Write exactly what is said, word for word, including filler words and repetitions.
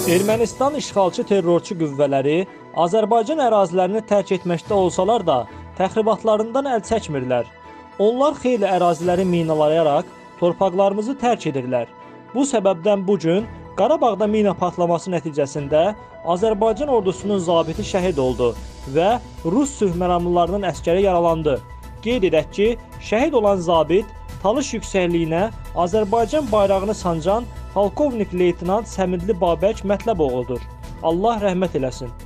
Ermənistan işğalçı terrorçu qüvvələri Azərbaycan ərazilərini tərk etməkdə olsalar da, təxribatlarından əl çəkmirlər. Onlar xeyli əraziləri minalayaraq torpaqlarımızı tərk edirlər. Bu səbəbdən bu gün Qarabağda mina partlaması nəticəsində Azərbaycan ordusunun zabiti şəhid oldu və Rus sülhməramlılarının əskəri yaralandı. Qeyd edək ki, şəhid olan zabit Talış yüksəkliyinə Azərbaycan bayrağını sancan Polkovnik Leytenant Səmidli Babək Mətləboğludur. Allah rəhmət eləsin.